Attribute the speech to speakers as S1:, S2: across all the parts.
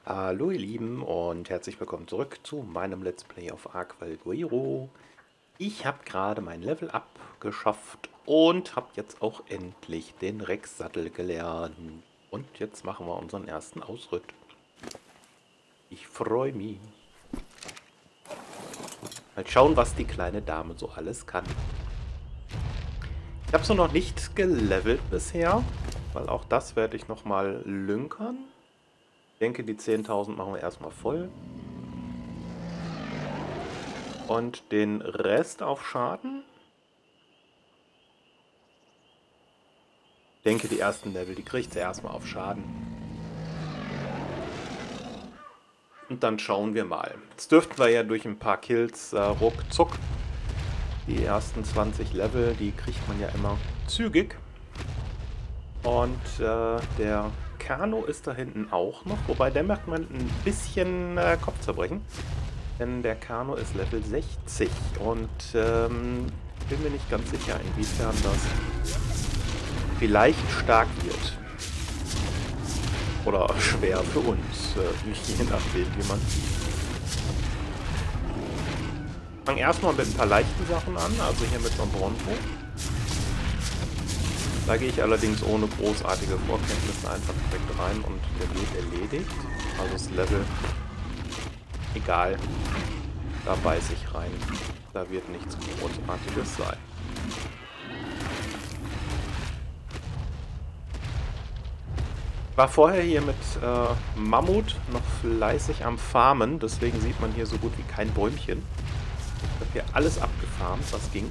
S1: Hallo ihr Lieben und herzlich willkommen zurück zu meinem Let's Play auf Ark Valguero. Ich habe gerade mein Level Up geschafft und habe jetzt auch endlich den Rex-Sattel gelernt. Und jetzt machen wir unseren ersten Ausritt. Ich freue mich. Mal schauen, was die kleine Dame so alles kann. Ich habe so noch nicht gelevelt bisher, weil auch das werde ich nochmal lünkern. Ich denke, die 10.000 machen wir erstmal voll. Und den Rest auf Schaden. Ich denke, die ersten Level, die kriegt sie erstmal auf Schaden. Und dann schauen wir mal. Jetzt dürften wir ja durch ein paar Kills ruckzuck. Die ersten 20 Level, die kriegt man ja immer zügig. Und der Kano ist da hinten auch noch. Wobei, der macht man ein bisschen Kopfzerbrechen. Denn der Kano ist Level 60. Und bin mir nicht ganz sicher, inwiefern das vielleicht stark wird. Oder schwer für uns, je nachdem, wie man sieht. Ich fange erstmal mit ein paar leichten Sachen an, also hier mit so einem Bronto. Da gehe ich allerdings ohne großartige Vorkenntnisse einfach direkt rein und der wird erledigt. Also das Level, egal, da beiß ich rein. Da wird nichts Großartiges sein. War vorher hier mit Mammut noch fleißig am Farmen, deswegen sieht man hier so gut wie kein Bäumchen. Ich habe hier alles abgefarmt, was ging.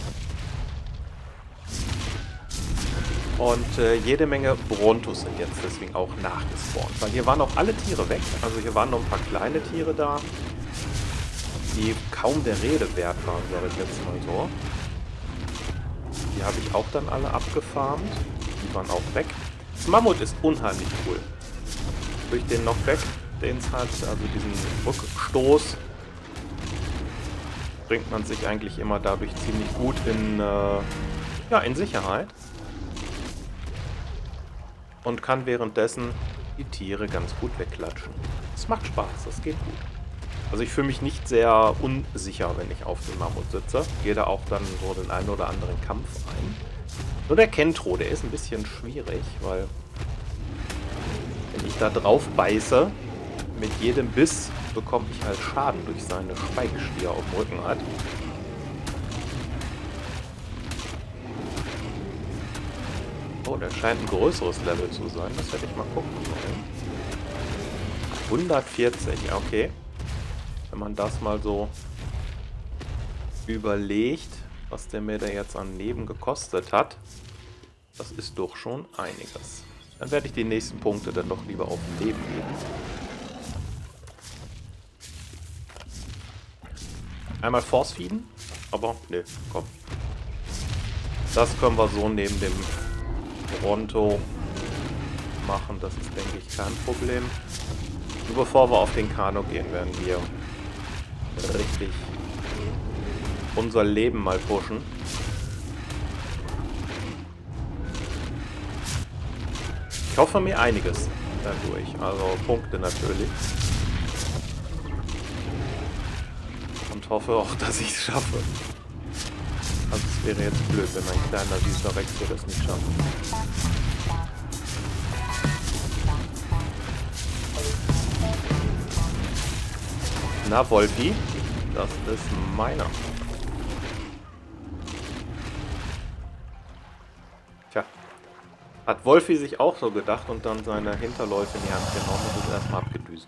S1: Und jede Menge Brontos sind jetzt deswegen auch nachgespawnt, weil hier waren auch alle Tiere weg. Also hier waren noch ein paar kleine Tiere da, die kaum der Rede wert waren, sage ich jetzt mal so. Die habe ich auch dann alle abgefarmt. Die waren auch weg. Das Mammut ist unheimlich cool. Durch den Knockback, den es hat, also diesen Rückstoß, bringt man sich eigentlich immer dadurch ziemlich gut in Sicherheit. Und kann währenddessen die Tiere ganz gut wegklatschen. Es macht Spaß, das geht gut. Also ich fühle mich nicht sehr unsicher, wenn ich auf dem Mammut sitze. Gehe da auch dann so den einen oder anderen Kampf ein. Nur der Kentro, der ist ein bisschen schwierig, weil wenn ich da drauf beiße, mit jedem Biss bekomme ich halt Schaden durch seine Spikes, die er auf dem Rücken hat. Oh, der scheint ein größeres Level zu sein. Das hätte ich mal gucken sollen. 140, okay. Wenn man das mal so überlegt, was der mir da jetzt an Leben gekostet hat, das ist doch schon einiges. Dann werde ich die nächsten Punkte dann doch lieber auf Leben geben. Einmal Force feeden, aber ne, komm. Das können wir so neben dem Bronto machen, das ist, denke ich, kein Problem. Nur bevor wir auf den Kano gehen, werden wir richtig unser Leben mal pushen. Ich hoffe mir einiges dadurch, also Punkte natürlich. Und hoffe auch, dass ich es schaffe. Also es wäre jetzt blöd, wenn ein kleiner süßer Rex hier das nicht schafft. Na Wolfi, das ist meiner. Tja, hat Wolfi sich auch so gedacht und dann seine Hinterläufe in die Hand genommen und ist erstmal abgedüst.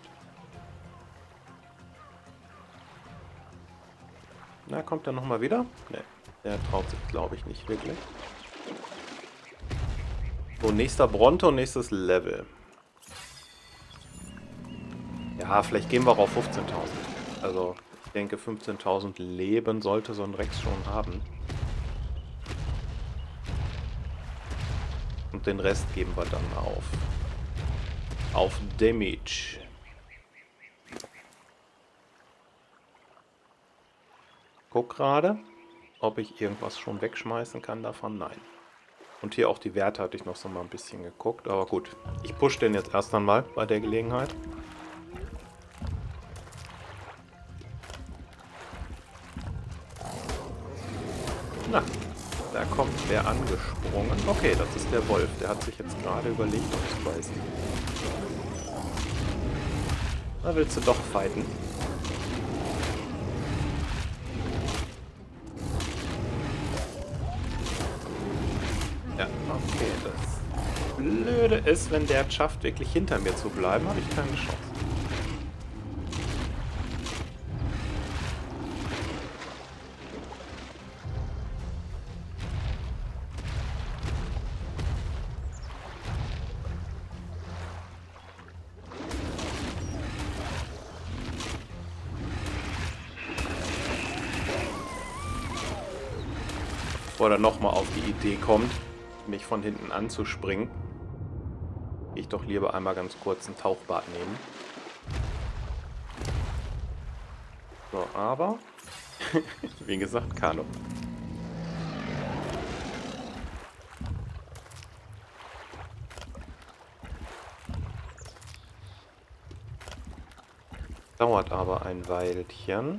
S1: Na, kommt er nochmal wieder? Ne, der traut sich, glaube ich, nicht wirklich. So, nächster Bronto, nächstes Level. Ja, vielleicht gehen wir auch auf 15.000. Also, ich denke, 15.000 Leben sollte so ein Rex schon haben. Und den Rest geben wir dann auf. Auf Damage. Guck gerade, ob ich irgendwas schon wegschmeißen kann davon. Nein. Und hier auch die Werte hatte ich noch so mal ein bisschen geguckt. Aber gut, ich pushe den jetzt erst einmal bei der Gelegenheit. Na, da kommt wer angesprungen. Okay, das ist der Wolf. Der hat sich jetzt gerade überlegt, ob zu beißen. Da willst du doch fighten. Ja, okay, das Blöde ist, wenn der es schafft, wirklich hinter mir zu bleiben, habe ich keine Chance. Bevor er nochmal auf die Idee kommt, mich von hinten anzuspringen, gehe ich doch lieber einmal ganz kurz ein Tauchbad nehmen. So, aber, wie gesagt, Kano. Dauert aber ein Weilchen.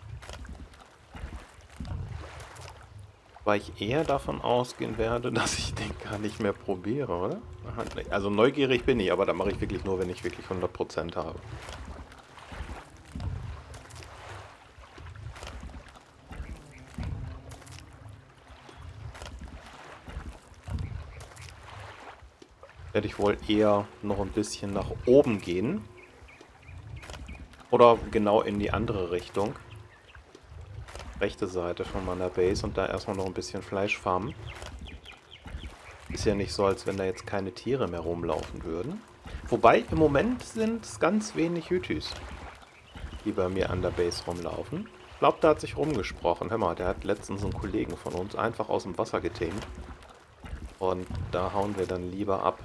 S1: Weil ich eher davon ausgehen werde, dass ich den gar nicht mehr probiere, oder? Also neugierig bin ich, aber da mache ich wirklich nur, wenn ich wirklich 100% habe. Werde ich wohl eher noch ein bisschen nach oben gehen. Oder genau in die andere Richtung. Rechte Seite von meiner Base und da erstmal noch ein bisschen Fleisch farmen. Ist ja nicht so, als wenn da jetzt keine Tiere mehr rumlaufen würden. Wobei, im Moment sind es ganz wenig Hütys, die bei mir an der Base rumlaufen. Ich glaube, da hat sich rumgesprochen. Hör mal, der hat letztens einen Kollegen von uns einfach aus dem Wasser getamed. Und da hauen wir dann lieber ab,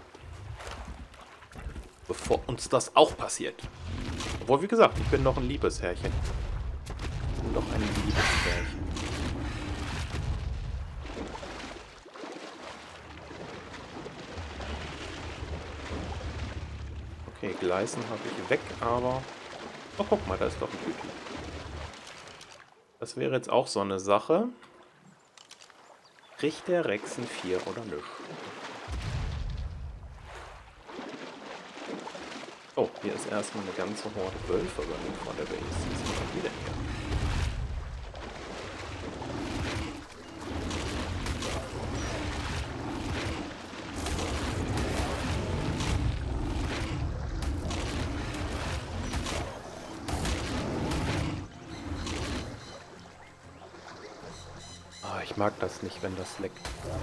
S1: bevor uns das auch passiert. Obwohl, wie gesagt, ich bin noch ein liebes Herrchen. Doch ein liebes Pärchen. Okay, Gleisen habe ich weg, aber... Oh, guck mal, da ist doch ein Hütchen. Das wäre jetzt auch so eine Sache. Kriegt der Rex ein 4 oder nicht? Oh, hier ist erstmal eine ganze Horde Wölfe vor der Base. Jetzt sind wir wieder hier. Ich mag das nicht, wenn das leckt.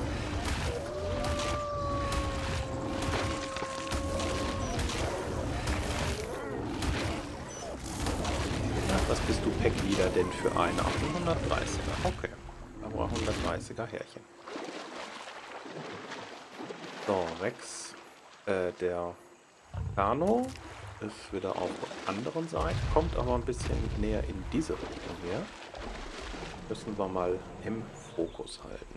S1: Ja, was bist du Packleader denn für eine? 130er, okay. Aber 130er Härchen. So, Rex. Der Kano ist wieder auf der anderen Seite, kommt aber ein bisschen näher in diese Richtung her. Müssen wir mal im Fokus halten.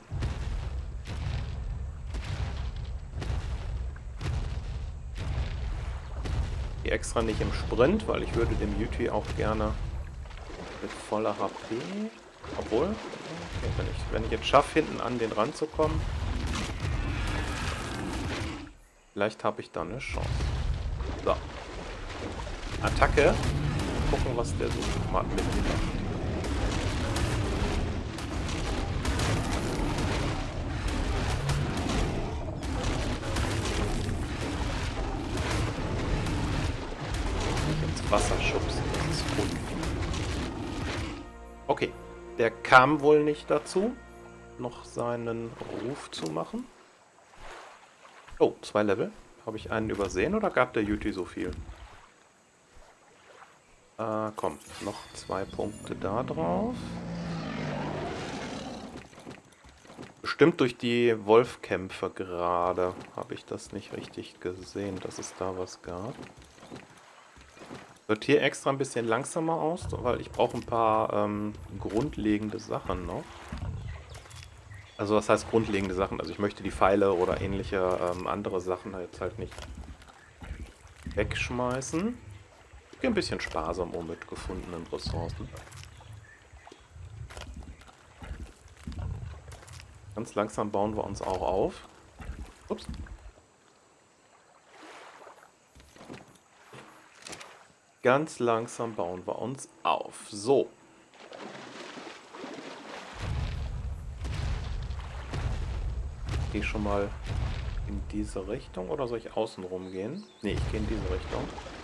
S1: Die extra nicht im Sprint, weil ich würde dem Yuti auch gerne mit voller HP, obwohl, okay, wenn ich jetzt schaffe, hinten an den Rand zu kommen, vielleicht habe ich dann eine Chance. So. Attacke. Gucken, was der so mal mit mir macht. Wasser schubsen, das ist gut. Okay, der kam wohl nicht dazu, noch seinen Ruf zu machen. Oh, 2 Level. Habe ich einen übersehen oder gab der Yuti so viel? Komm, noch 2 Punkte da drauf. Bestimmt durch die Wolfkämpfe gerade habe ich das nicht richtig gesehen, dass es da was gab. Wird hier extra ein bisschen langsamer aus, weil ich brauche ein paar grundlegende Sachen noch. Also was heißt grundlegende Sachen? Also ich möchte die Pfeile oder ähnliche andere Sachen jetzt halt nicht wegschmeißen. Ich gehe ein bisschen sparsam um mit gefundenen Ressourcen. Ganz langsam bauen wir uns auch auf. Ups. Ganz langsam bauen wir uns auf. So. Gehe ich schon mal in diese Richtung oder soll ich außen rum gehen? Ne, ich gehe in diese Richtung.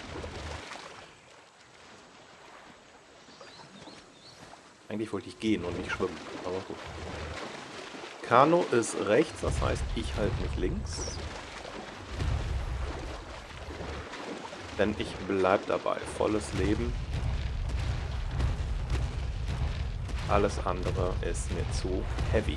S1: Eigentlich wollte ich gehen und nicht schwimmen, aber gut. Kanu ist rechts, das heißt, ich halte mich links. Denn ich bleib dabei. Volles Leben. Alles andere ist mir zu heavy.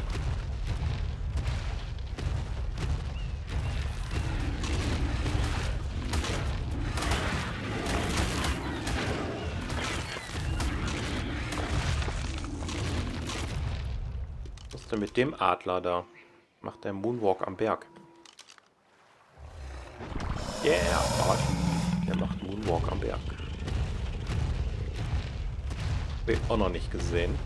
S1: Was ist denn mit dem Adler da? Macht der Moonwalk am Berg. Yeah, Party. Der macht Moonwalk am Berg. Hab ich auch noch nicht gesehen.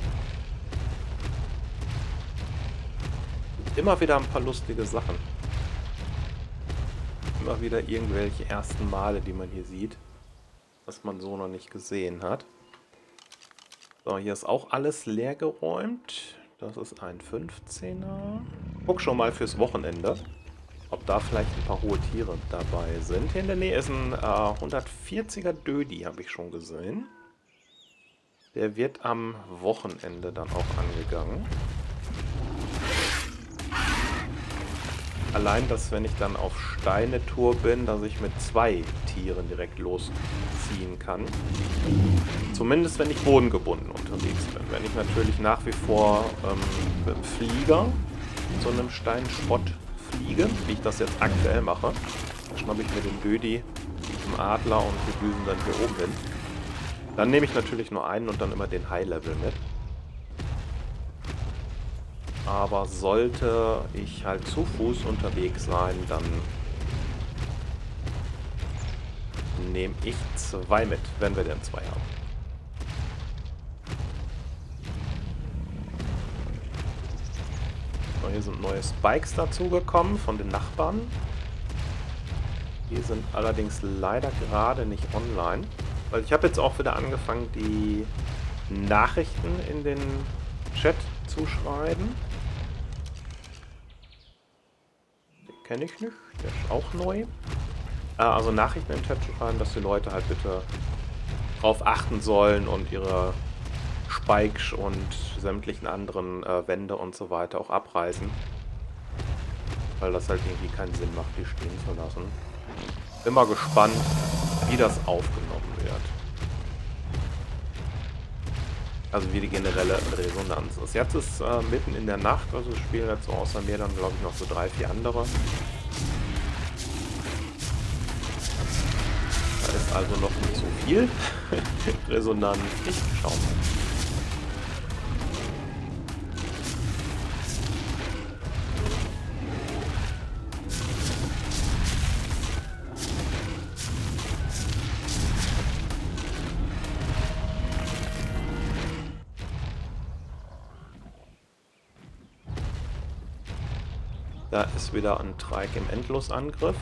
S1: Immer wieder ein paar lustige Sachen. Immer wieder irgendwelche ersten Male, die man hier sieht. Was man so noch nicht gesehen hat. So, hier ist auch alles leer geräumt. Das ist ein 15er. Guck schon mal fürs Wochenende, ob da vielleicht ein paar hohe Tiere dabei sind. Hier in der Nähe ist ein 140er Dödi, habe ich schon gesehen. Der wird am Wochenende dann auch angegangen. Allein, dass wenn ich dann auf Steine-Tour bin, dass ich mit 2 Tieren direkt losziehen kann. Zumindest, wenn ich bodengebunden unterwegs bin. Wenn ich natürlich nach wie vor mit dem Flieger zu einem Steinschrott fliege, wie ich das jetzt aktuell mache, dann schnappe ich mir den Dödi, den Adler und wir düsen dann hier oben hin. Dann nehme ich natürlich nur einen und dann immer den High-Level mit. Aber sollte ich halt zu Fuß unterwegs sein, dann nehme ich 2 mit, wenn wir denn 2 haben. So, hier sind neue Spikes dazugekommen von den Nachbarn. Die sind allerdings leider gerade nicht online. Weil ich habe jetzt auch wieder angefangen, die Nachrichten in den Chat zu schreiben. Den kenne ich nicht, der ist auch neu. Also Nachrichten im Chat zu schreiben, dass die Leute halt bitte drauf achten sollen und ihre Spikes und sämtlichen anderen Wände und so weiter auch abreißen. Weil das halt irgendwie keinen Sinn macht, die stehen zu lassen. Bin mal gespannt, wie das aufgenommen wird. Also wie die generelle Resonanz ist. Jetzt ist mitten in der Nacht, also spielen jetzt so außer mir dann glaube ich noch so 3, 4 andere. Da ist also noch nicht so viel Resonanz. Ich schau mal. Da ist wieder ein Trike im Endlosangriff.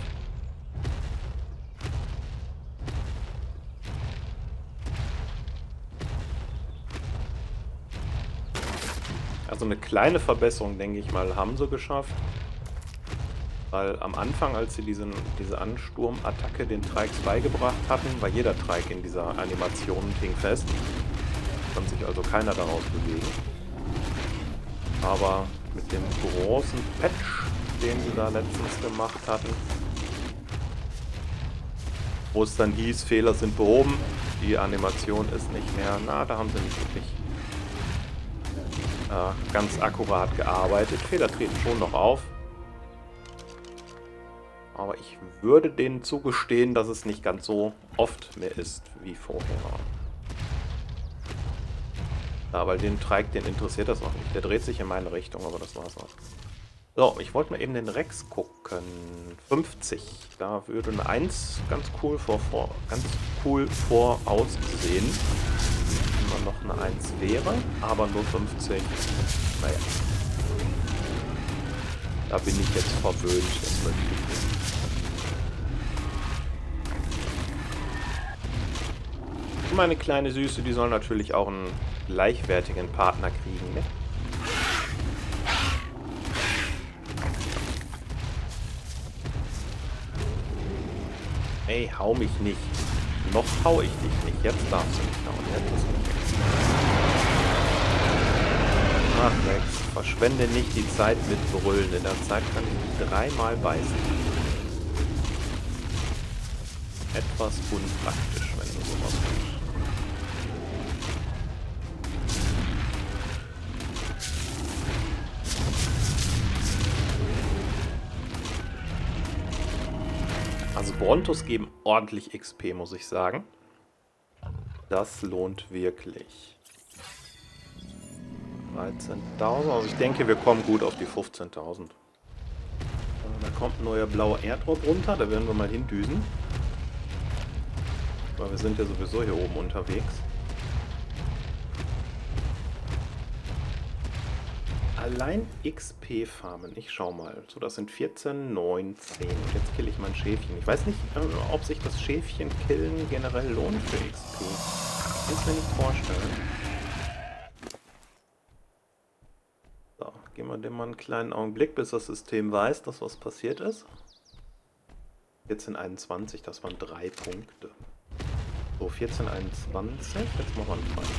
S1: Also eine kleine Verbesserung, denke ich mal, haben sie geschafft. Weil am Anfang, als sie diese Ansturmattacke den Trikes beigebracht hatten, war jeder Trike in dieser Animation dingfest. Kann sich also keiner daraus bewegen. Aber mit dem großen Patch, den sie da letztens gemacht hatten, wo es dann hieß, Fehler sind behoben, die Animation ist nicht mehr, na, da haben sie nicht wirklich ganz akkurat gearbeitet. Fehler treten schon noch auf. Aber ich würde denen zugestehen, dass es nicht ganz so oft mehr ist wie vorher. Ja, weil den Trike, den interessiert das auch nicht. Der dreht sich in meine Richtung, aber das war's auch. So, ich wollte mal eben den Rex gucken. 50. Da würde eine 1 ganz cool voraussehen. Wenn man noch eine 1 wäre, aber nur 50. Naja. Da bin ich jetzt verwöhnt. Das möchte ich nicht. Und meine kleine Süße, die soll natürlich auch einen gleichwertigen Partner kriegen, ne? Ey, hau mich nicht. Noch hau ich dich nicht. Jetzt darfst du mich hauen. Jetzt. Ach, Rex, verschwende nicht die Zeit mit Brüllen. In der Zeit kann ich mich 3-mal beißen. Etwas unpraktisch, wenn du sowas tust. Also Brontos geben ordentlich XP, muss ich sagen. Das lohnt wirklich. 13.000. Also ich denke, wir kommen gut auf die 15.000. Da kommt ein neuer blauer Airdrop runter. Da werden wir mal hindüsen. Weil wir sind ja sowieso hier oben unterwegs. Allein XP farmen. Ich schau mal. So, das sind 14, 19. Und jetzt kill ich mein Schäfchen. Ich weiß nicht, ob sich das Schäfchen killen generell lohnt für XP. Ich kann es mir nicht vorstellen. So, geben wir dem mal einen kleinen Augenblick, bis das System weiß, dass was passiert ist. 14,21, das waren 3 Punkte. So, 14,21. Jetzt machen wir einen Fall.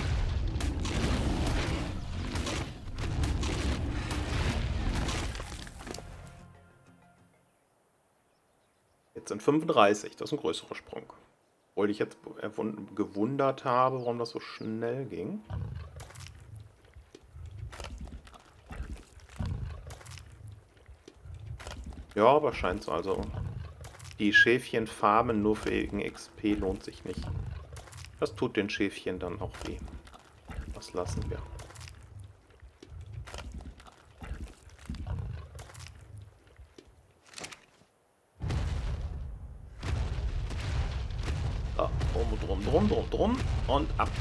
S1: Jetzt sind 35, das ist ein größerer Sprung. Obwohl ich jetzt gewundert habe, warum das so schnell ging. Ja, aber scheint so. Also die Schäfchen farmen nur für wegen XP lohnt sich nicht. Das tut den Schäfchen dann auch weh. Das lassen wir. So, drum und ab.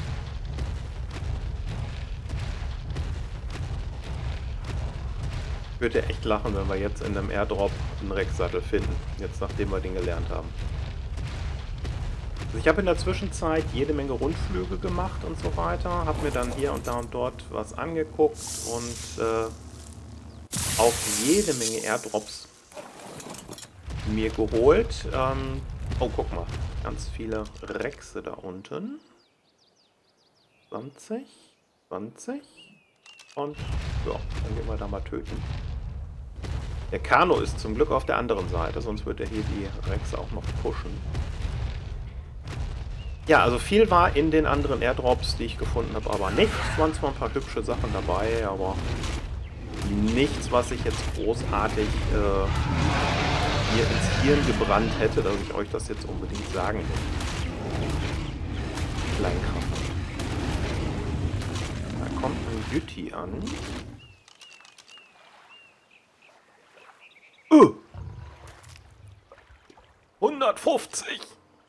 S1: Ich würde echt lachen, wenn wir jetzt in einem Airdrop einen Rex-Sattel finden. Jetzt, nachdem wir den gelernt haben. Also ich habe in der Zwischenzeit jede Menge Rundflüge gemacht und so weiter. Habe mir dann hier und da und dort was angeguckt und auch jede Menge Airdrops mir geholt. Oh, guck mal. Ganz viele Rexe da unten. 20. 20. Und ja, dann gehen wir da mal töten. Der Kano ist zum Glück auf der anderen Seite, sonst wird er hier die Rexe auch noch pushen. Ja, also viel war in den anderen Airdrops, die ich gefunden habe, aber nichts. Es waren zwar ein paar hübsche Sachen dabei, aber nichts, was ich jetzt großartig mir ins Hirn gebrannt hätte, dass ich euch das jetzt unbedingt sagen will. Kleinkram. Da kommt ein Jütti an. 150!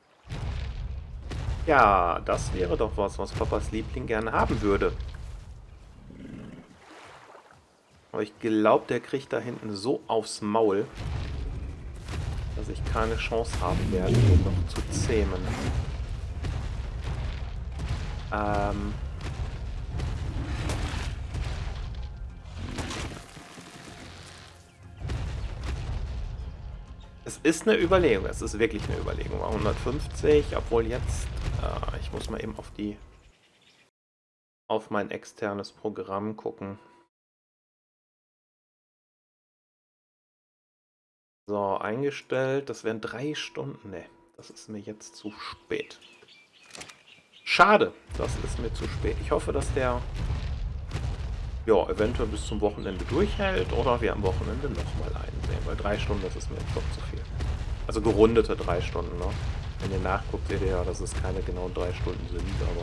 S1: Ja, das wäre doch was Papas Liebling gerne haben würde. Aber ich glaube, der kriegt da hinten so aufs Maul, dass ich keine Chance haben werde, ihn noch zu zähmen. Es ist eine Überlegung, es ist wirklich eine Überlegung. 150, obwohl jetzt, ich muss mal eben auf mein externes Programm gucken. So, eingestellt, das wären 3 Stunden. Ne, das ist mir jetzt zu spät. Schade, das ist mir zu spät. Ich hoffe, dass der ja, eventuell bis zum Wochenende durchhält oder wir am Wochenende nochmal einsehen, weil 3 Stunden, das ist mir jetzt doch zu viel. Also gerundete 3 Stunden, ne? Wenn ihr nachguckt, seht ihr ja, dass es keine genauen 3 Stunden sind, aber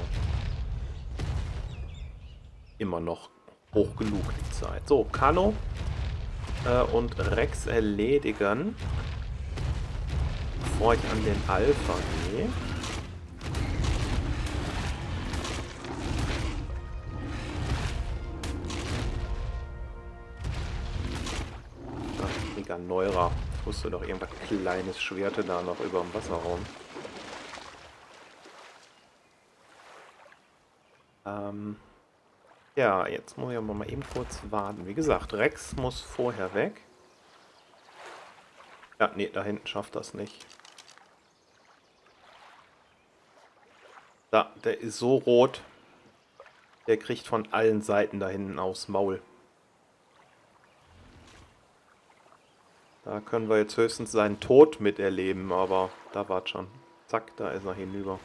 S1: immer noch hoch genug die Zeit. So, Kano und Rex erledigen, bevor ich an den Alpha gehe. Ja, Neura. Ich wusste doch irgendwas kleines Schwerte da noch über dem Wasserraum. Ja, jetzt muss ich aber mal eben kurz warten. Wie gesagt, Rex muss vorher weg. Ja, nee, da hinten schafft das nicht. Da, der ist so rot. Der kriegt von allen Seiten da hinten aufs Maul. Da können wir jetzt höchstens seinen Tod miterleben, aber da war's schon. Zack, da ist er hinüber.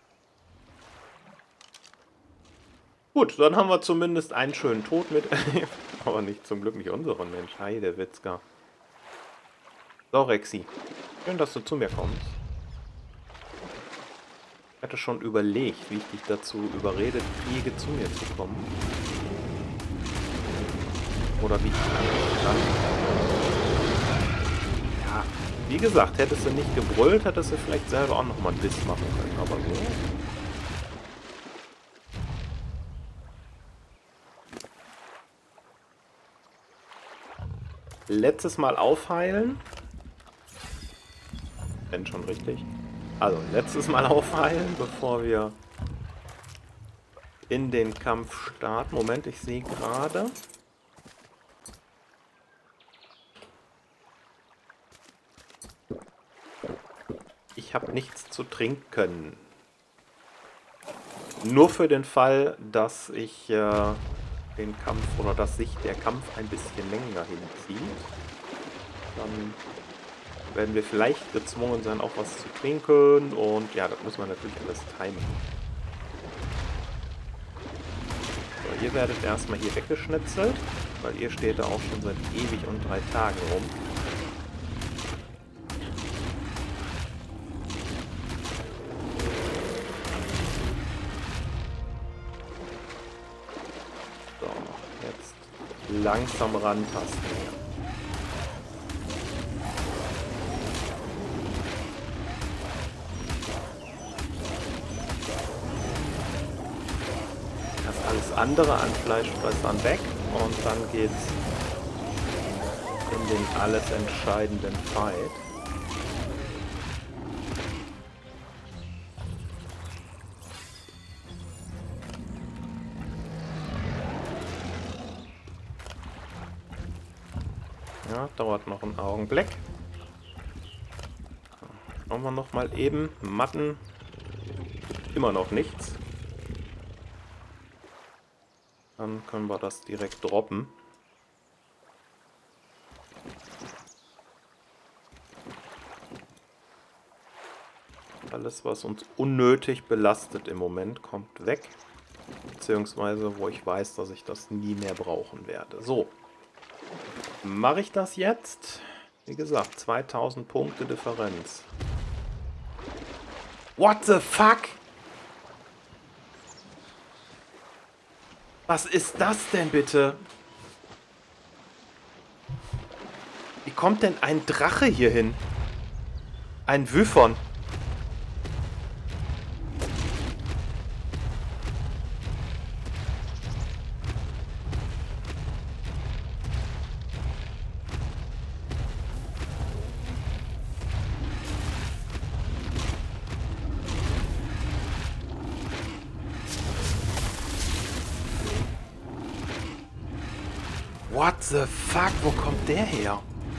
S1: Gut, dann haben wir zumindest einen schönen Tod miterlebt. Aber nicht zum Glück nicht unseren Mensch. Heide Witzka. So, Rexi. Schön, dass du zu mir kommst. Ich hatte schon überlegt, wie ich dich dazu überredet kriege, zu mir zu kommen. Oder wie ich dann... Ja, wie gesagt, hättest du nicht gebrüllt, hättest du vielleicht selber auch nochmal einen Biss machen können. Aber so... Letztes Mal aufheilen. Wenn schon richtig. Also, letztes Mal aufheilen, bevor wir in den Kampf starten. Moment, ich sehe gerade. Ich habe nichts zu trinken. Nur für den Fall, dass ich den Kampf oder dass sich der Kampf ein bisschen länger hinzieht. Dann werden wir vielleicht gezwungen sein, auch was zu trinken. Und ja, das muss man natürlich alles timen. So, ihr werdet erstmal hier weggeschnitzelt, weil ihr steht da auch schon seit ewig und 3 Tagen rum. So, jetzt langsam rantasten. Andere an Fleischfressern weg und dann geht's in den alles entscheidenden Fight. Ja, dauert noch einen Augenblick. Schauen wir noch mal eben. Matten. Immer noch nichts. Dann können wir das direkt droppen. Alles, was uns unnötig belastet im Moment, kommt weg. Beziehungsweise, wo ich weiß, dass ich das nie mehr brauchen werde. So. Mache ich das jetzt? Wie gesagt, 2000 Punkte Differenz. What the fuck? Was ist das denn bitte? Wie kommt denn ein Drache hier hin? Ein Wyvern. What the fuck? Wo kommt der her?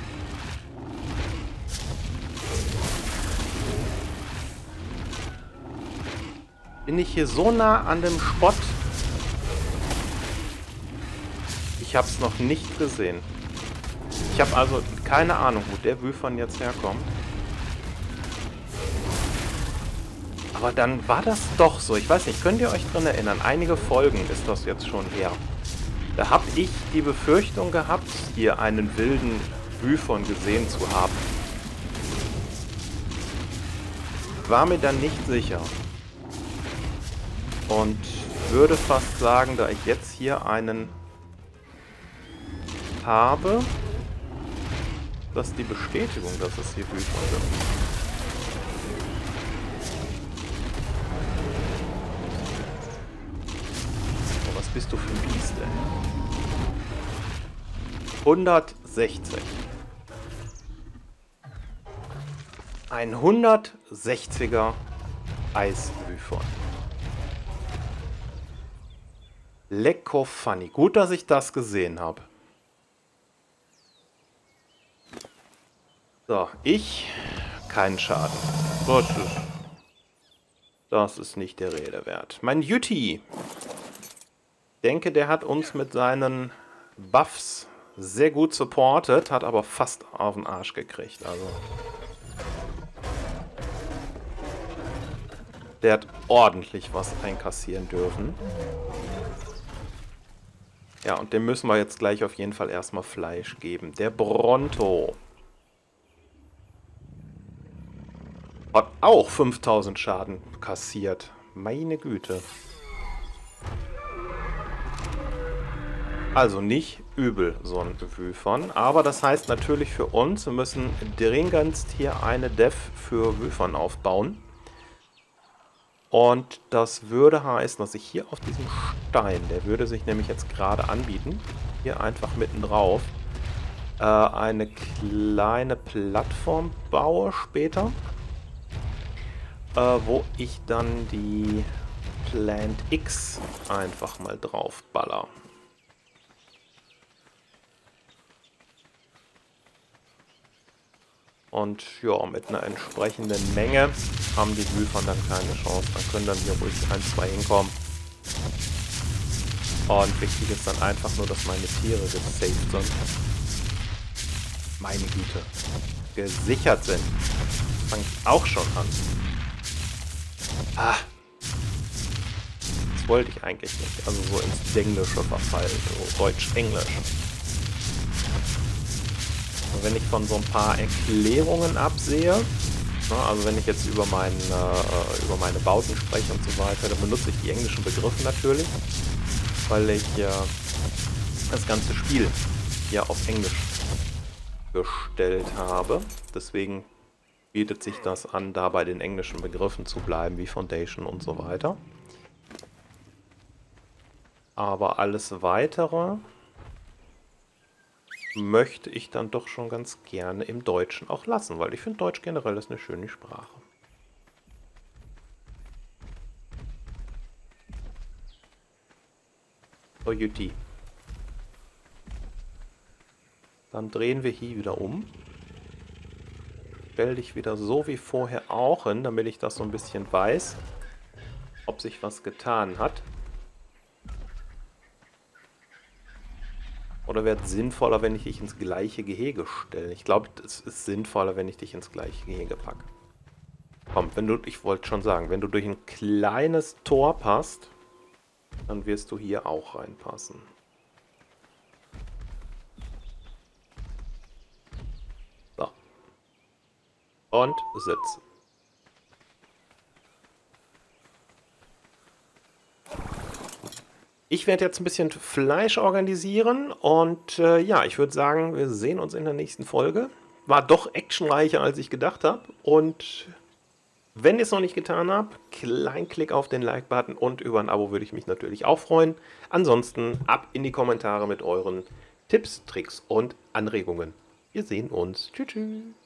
S1: Bin ich hier so nah an dem Spott? Ich habe es noch nicht gesehen. Ich habe also keine Ahnung, wo der Wyvern jetzt herkommt. Aber dann war das doch so. Ich weiß nicht, könnt ihr euch dran erinnern? Einige Folgen ist das jetzt schon her. Da habe ich die Befürchtung gehabt, hier einen wilden Wyvern gesehen zu haben. War mir dann nicht sicher. Und würde fast sagen, da ich jetzt hier einen habe, dass die Bestätigung, dass es hier Wyvern sind. Oh, was bist du für ein Biest, ey? 160. Ein 160er Eiswyfern. Lecko funny. Gut, dass ich das gesehen habe. So, keinen Schaden. Das ist nicht der Rede wert. Mein Yutti. Ich denke, der hat uns mit seinen Buffs sehr gut supportet, hat aber fast auf den Arsch gekriegt. Also der hat ordentlich was einkassieren dürfen. Ja, und dem müssen wir jetzt gleich auf jeden Fall erstmal Fleisch geben. Der Bronto hat auch 5000 Schaden kassiert. Meine Güte. Also nicht übel, so ein Wyvern. Aber das heißt natürlich für uns, wir müssen dringendst hier eine Dev für Wyvern aufbauen. Und das würde heißen, dass ich hier auf diesem Stein, der würde sich nämlich jetzt gerade anbieten, hier einfach mitten drauf, eine kleine Plattform baue später, wo ich dann die Plant X einfach mal drauf baller. Und ja, mit einer entsprechenden Menge haben die Wyvern dann keine Chance. Dann können dann hier ruhig 1, 2 hinkommen. Und wichtig ist dann einfach nur, dass meine Tiere gesaved sind. Meine Güte. Gesichert sind. Fangt auch schon an. Ah. Das wollte ich eigentlich nicht. Also so ins Englische verfallen. So Deutsch-Englisch. Wenn ich von so ein paar Erklärungen absehe, also wenn ich jetzt über meine Bauten spreche und so weiter, dann benutze ich die englischen Begriffe natürlich, weil ich das ganze Spiel ja auf Englisch gestellt habe. Deswegen bietet sich das an, da bei den englischen Begriffen zu bleiben, wie Foundation und so weiter. Aber alles Weitere möchte ich dann doch schon ganz gerne im Deutschen auch lassen, weil ich finde Deutsch generell ist eine schöne Sprache. So, Jutti. Dann drehen wir hier wieder um. Stell dich wieder so wie vorher auch hin, damit ich das so ein bisschen weiß, ob sich was getan hat. Oder wäre es sinnvoller, wenn ich dich ins gleiche Gehege stelle? Ich glaube, es ist sinnvoller, wenn ich dich ins gleiche Gehege packe. Komm, ich wollte schon sagen, wenn du durch ein kleines Tor passt, dann wirst du hier auch reinpassen. So. Und Sitz. Ich werde jetzt ein bisschen Fleisch organisieren und ja, ich würde sagen, wir sehen uns in der nächsten Folge. War doch actionreicher, als ich gedacht habe. Und wenn ihr es noch nicht getan habt, kleinen Klick auf den Like-Button und über ein Abo würde ich mich natürlich auch freuen. Ansonsten ab in die Kommentare mit euren Tipps, Tricks und Anregungen. Wir sehen uns. Tschüss, tschüss.